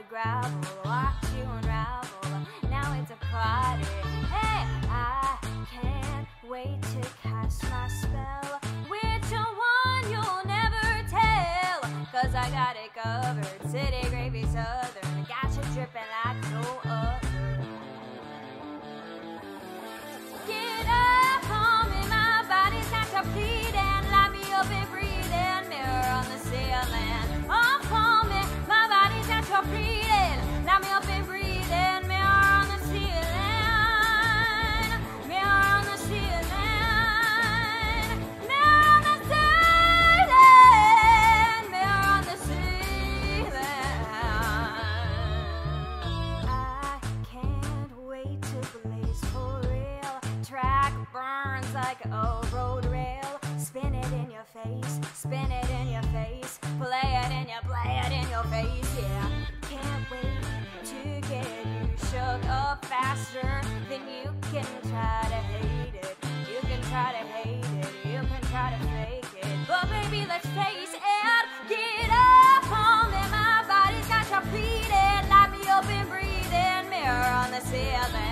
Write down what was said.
solid gravel, watch you unravel. Now it's a party. Hey, I can't wait to cast my spell. Which one you'll never tell, 'cause I got it covered. City gravy southern, got you dripping like no other. Get up on me, my body's not completing. Light me up and breathing, mirror on the ceiling. Up on me, my body's not completing. Light me up and breathing, mirror on the ceiling. Mirror on the ceiling. Mirror on the ceiling. Mirror on the ceiling. I can't wait to blaze for real. Track burns like a road rail. Spin it in your face, spin it in your face. Play it in your face, yeah. Can't wait to get you shook up faster than you can try to hate it. You can try to hate it, you can try to fake it. But baby, let's face it. Get up on me, my body's got completed. Light me up and breathing, mirror on the ceiling.